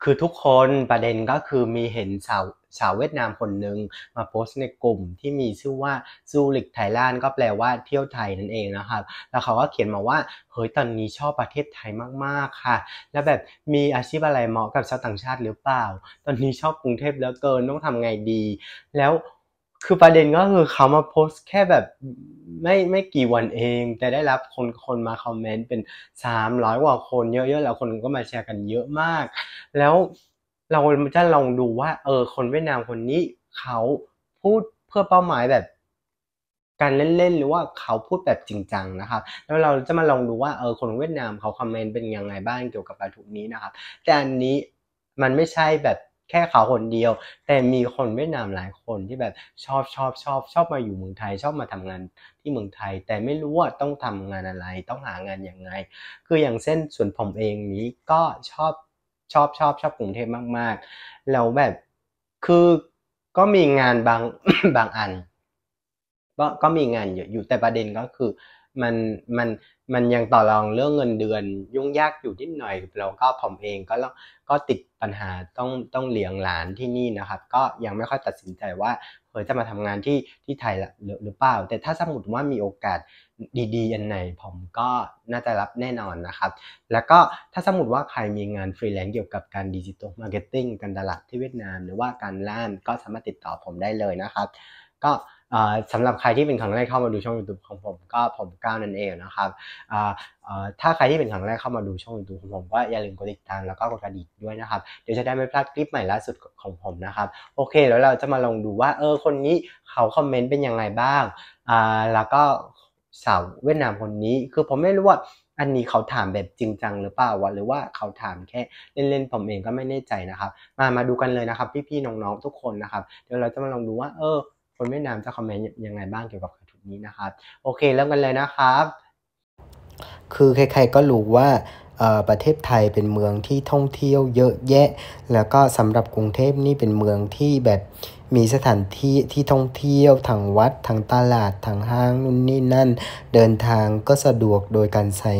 คือทุกคนประเด็นก็คือมีเห็นชาวเวียดนามคนหนึ่งมาโพสต์ในกลุ่มที่มีชื่อว่าซูริกไทยแลนด์ก็แปลว่าเที่ยวไทยนั่นเองนะครับแล้วเขาก็เขียนมาว่าเฮ้ยตอนนี้ชอบประเทศไทยมากๆค่ะแล้วแบบมีอาชีพอะไรเหมาะกับชาวต่างชาติหรือเปล่าตอนนี้ชอบกรุงเทพเหลือเกินต้องทำไงดีแล้วคือประเด็นก็คือเขามาโพสต์แค่แบบไม่กี่วันเองแต่ได้รับคนมาคอมเมนต์เป็น300กว่าคนเยอะๆแล้วคนก็มาแชร์กันเยอะมาก แล้วเราจะลองดูว่าคนเวียดนามคนนี้เขาพูดเพื่อเป้าหมายแบบการเล่นๆหรือว่าเขาพูดแบบจริงจังนะครับแล้วเราจะมาลองดูว่าคนเวียดนามเขาคอมเมนต์เป็นยังไงบ้างเกี่ยวกับกระทู้นี้นะครับแต่อันนี้มันไม่ใช่แบบแค่เขาคนเดียวแต่มีคนเวียดนามหลายคนที่แบบชอบมาอยู่เมืองไทยชอบมาทำงานที่เมืองไทยแต่ไม่รู้ว่าต้องทำงานอะไรต้องหางานยังไง คืออย่างเช่นส่วนผมเองนี้ก็ชอบกรุงเทพมากๆแล้วแบบคือก็มีงานบางบางอันก็มีงานเยอะอยู่แต่ประเด็นก็คือมันมันมันยังต่อรองเรื่องเงินเดือนยุ่งยากอยู่นิดหน่อยแล้วก็ผมเองก็ติดปัญหาต้องเลี้ยงหลานที่นี่นะครับก็ยังไม่ค่อยตัดสินใจว่าจะมาทำงานที่ไทยหรือเปล่าแต่ถ้าสมมติว่ามีโอกาสดีๆอันไหนผมก็น่าจะรับแน่นอนนะครับแล้วก็ถ้าสมมติว่าใครมีงานฟรีแลนซ์เกี่ยวกับการดิจิทัลมาร์เก็ตติ้งการตลาดที่เวียดนามหรือว่าการล่ามก็สามารถติดต่อผมได้เลยนะครับก็สำหรับใครที่เป็นครั้งแรกเข้ามาดูช่อง YouTube ของผมก็ผมก้าวนั่นเองนะครับถ้าใครที่เป็นครั้งแรกเข้ามาดูช่อง YouTube ของผมก็อย่าลืมกดติดตามแล้วก็กดกระดิ่งด้วยนะครับเดี๋ยวจะได้ไม่พลาดคลิปใหม่ล่าสุดของผมนะครับโอเคแล้วเราจะมาลองดูว่าคนนี้เขาคอมเมนต์เป็นยังไงบ้างแล้วก็สาวเวียดนามคนนี้คือผมไม่รู้ว่าอันนี้เขาถามแบบจริงจังหรือเปล่าวะหรือว่าเขาถามแค่เล่นๆผมเองก็ไม่แน่ใจนะครับมาดูกันเลยนะครับพี่ๆน้องๆทุกคนนะครับเดี๋ยวเราจะมาลองดูว่าคนเวียดนามจะคอมเมนต์ยังไงบ้างเกี่ยวกับกระทู้นี้นะครับโอเคเริ่มกันเลยนะครับคือใครๆก็รู้ว่าประเทศไทยเป็นเมืองที่ท่องเที่ยวเยอะแยะแล้วก็สำหรับกรุงเทพนี่เป็นเมืองที่แบบมีสถานที่ที่ท่องเที่ยวทั้งวัดทั้งตลาดทั้งห้างนู่นนี่นั่นเดินทางก็สะดวกโดยการใช้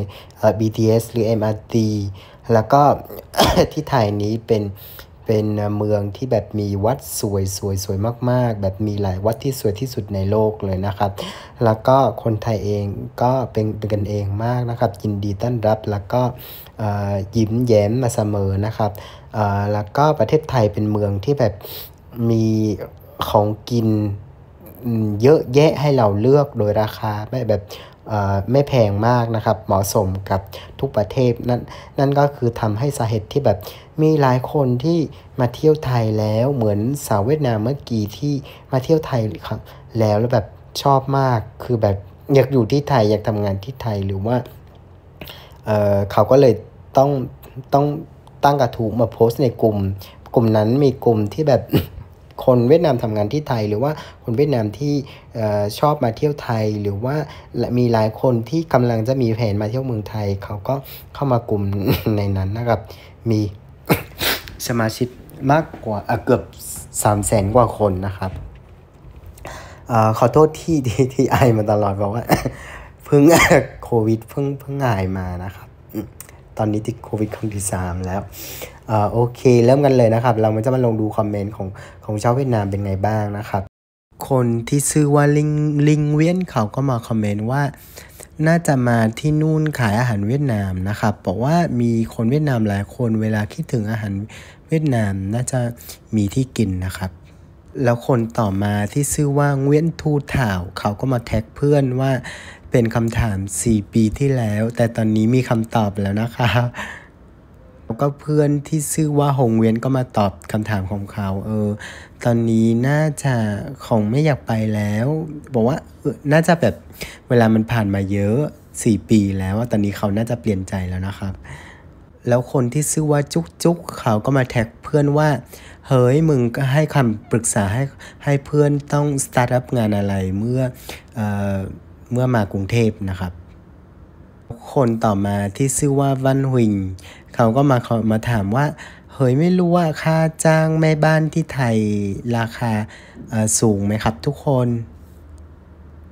BTS หรือ MRT แล้วก็ ที่ไทยนี้เป็นเมืองที่แบบมีวัดสวยมากๆแบบมีหลายวัดที่สวยที่สุดในโลกเลยนะครับแล้วก็คนไทยเองก็เป็นกันเองมากนะครับยินดีต้อนรับแล้วก็ยิ้มแย้มมาเสมอนะครับแล้วก็ประเทศไทยเป็นเมืองที่แบบมีของกินเยอะแยะให้เราเลือกโดยราคาไม่แพงมากนะครับเหมาะสมกับทุกประเทศนั่นก็คือทำให้สาเหตุที่แบบมีหลายคนที่มาเที่ยวไทยแล้วเหมือนสาวเวียดนามเมื่อกี้ที่มาเที่ยวไทยแล้วแบบชอบมากคือแบบอยากอยู่ที่ไทยอยากทำงานที่ไทยหรือว่าเขาก็เลยต้องต้องตั้งกระทู้มาโพสต์ในกลุ่มนั้นมีกลุ่มที่แบบ คนเวียดนามทำงานที่ไทยหรือว่าคนเวียดนามที่ชอบมาเที่ยวไทยหรือว่ามีหลายคนที่กำลังจะมีแผนมาเที่ยวเมืองไทยเขาก็เข้ามากลุ่ม ในนั้นนะครับมี สมาชิกมากกว่าเกือบ300,000 กว่าคนนะครับขอโทษที่ไอมาตลอดบอกว่า เพิ่งโควิดเพิ่งหายมานะครับตอนนี้ติดโควิดครั้งที่3แล้วโอเคเริ่มกันเลยนะครับเราจะมาลงดูคอมเมนต์ของชาวเวียดนามเป็นไงบ้างนะครับคนที่ชื่อว่าลิงเวียนเขาก็มาคอมเมนต์ว่าน่าจะมาที่นู่นขายอาหารเวียดนามนะครับบอกว่ามีคนเวียดนามหลายคนเวลาคิดถึงอาหารเวียดนามน่าจะมีที่กินนะครับแล้วคนต่อมาที่ชื่อว่าเวียนทูถ่าวเขาก็มาแท็กเพื่อนว่าเป็นคำถาม4 ปีที่แล้วแต่ตอนนี้มีคำตอบแล้วนะครับแล้วก็เพื่อนที่ชื่อว่าหงเวียนก็มาตอบคำถามของเขาตอนนี้น่าจะคงไม่อยากไปแล้วบอกว่าน่าจะแบบเวลามันผ่านมาเยอะ4 ปีแล้วตอนนี้เขาน่าจะเปลี่ยนใจแล้วนะครับแล้วคนที่ชื่อว่าจุกเขาก็มาแท็กเพื่อนว่าเฮ้ยมึงก็ให้คำปรึกษาให้เพื่อนต้องสตาร์ทอัพงานอะไรเอ่อเมื่อมากรุงเทพนะครับคนต่อมาที่ชื่อว่าวันหุยเขาก็มาถามว่าเฮ้ยไม่รู้ว่าค่าจ้างแม่บ้านที่ไทยราคาสูงไหมครับทุกคน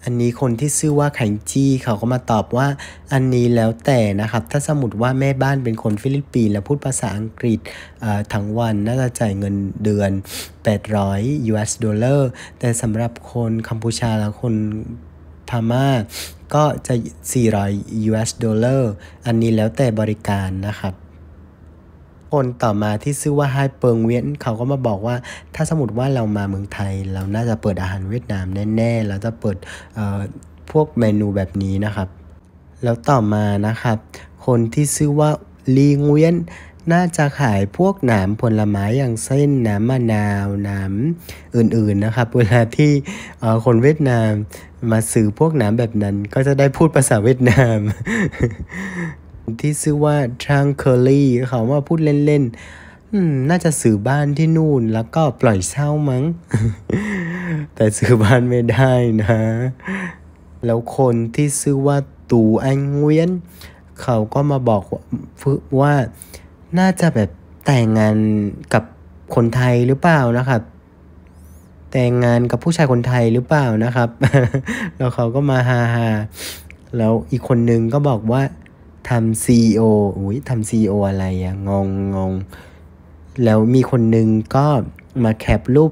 อันนี้คนที่ชื่อว่าไข่จี้เขาก็มาตอบว่าอันนี้แล้วแต่นะครับถ้าสมมติว่าแม่บ้านเป็นคนฟิลิปปินส์แล้วพูดภาษาอังกฤษทั้งวันน่าจะจ่ายเงินเดือน$800 US แต่สำหรับคนกัมพูชาและคนพม่าก็จะ$400 US อันนี้แล้วแต่บริการนะครับคนต่อมาที่ชื่อว่าไฮเปิงเวียนเขาก็มาบอกว่าถ้าสมมติว่าเรามาเมืองไทยเราน่าจะเปิดอาหารเวียดนามแน่ๆเราจะเปิดพวกเมนูแบบนี้นะครับแล้วต่อมานะครับคนที่ชื่อว่าลีงเวียนน่าจะขายพวกหนามผลไม้อย่างเช่นน้ำมะนาวน้ำอื่นๆนะครับเวลาที่คนเวียดนามมาซื้อพวกน้ำแบบนั้นก็จะได้พูดภาษาเวียดนามที่ชื่อว่าทรังเคอรี่เขาว่าพูดเล่นๆน่าจะซื้อบ้านที่นู่นแล้วก็ปล่อยเช่ามั้ง แต่ซื้อบ้านไม่ได้นะแล้วคนที่ชื่อว่าตูอังเวียนเขาก็มาบอกว่าน่าจะแบบแต่งงานกับคนไทยหรือเปล่านะครับแต่งงานกับผู้ชายคนไทยหรือเปล่านะครับ แล้วเขาก็มาฮาแล้วอีกคนนึงก็บอกว่าทำ CEO ทำ CEO อะไรอะงงแล้วมีคนนึงก็มาแคปรูป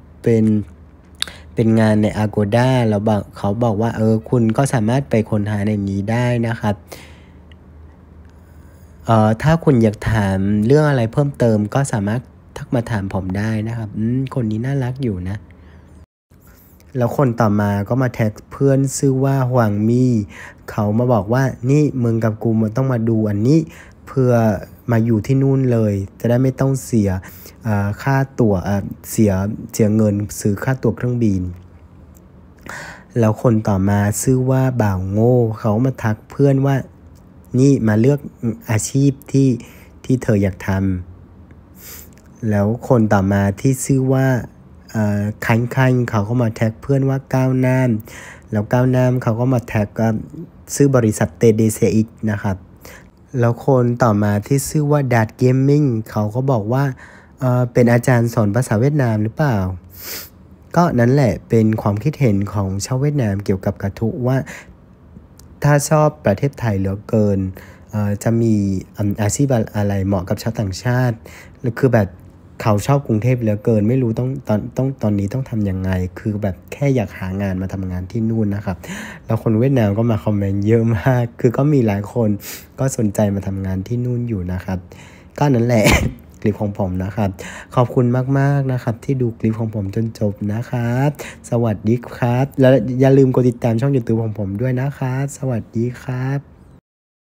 เป็นงานใน Agoda แล้วเขาบอกว่าคุณก็สามารถไปค้นหาในนี้ได้นะครับถ้าคุณอยากถามเรื่องอะไรเพิ่มเติมก็สามารถทักมาถามผมได้นะครับคนนี้น่ารักอยู่นะแล้วคนต่อมาก็มาแท็กเพื่อนชื่อว่าหวังมี่เขามาบอกว่านี่มึงกับกูมันต้องมาดูอันนี้เพื่อมาอยู่ที่นู่นเลยจะได้ไม่ต้องเสียค่าตั๋วเสียเงินซื้อค่าตั๋วเครื่องบินแล้วคนต่อมาชื่อว่าบ่าวโง่เขามาทักเพื่อนว่านี่มาเลือกอาชีพที่เธออยากทำแล้วคนต่อมาที่ชื่อว่าคันเขาก็มาแท็กเพื่อนว่าก้าวน้ำแล้วก้าวน้ำเขาก็มาแท็กชื่อบริษัทเตเดเซอิกนะครับแล้วคนต่อมาที่ชื่อว่าดัดเกมมิ่งเขาก็บอกว่าเป็นอาจารย์สอนภาษาเวียดนามหรือเปล่าก็นั่นแหละเป็นความคิดเห็นของชาวเวียดนามเกี่ยวกับกระทุว่าถ้าชอบประเทศไทยเหลือเกินจะมีอาชีพอะไรเหมาะกับชาวต่างชาติคือแบบเขาชอบกรุงเทพเหลือเกินไม่รู้ตอนนี้ต้องทำยังไงคือแบบแค่อยากหางานมาทำงานที่นู่นนะครับแล้วคนเวียดนามก็มาคอมเมนต์เยอะมากคือก็มีหลายคนก็สนใจมาทำงานที่นู่นอยู่นะครับก็นั่นแหละ คลิปของผมนะครับขอบคุณมากๆนะครับที่ดูคลิปของผมจนจบนะครับสวัสดีครับแล้วอย่าลืมกดติดตามช่อง YouTube ของผมด้วยนะครับสวัสดีครับ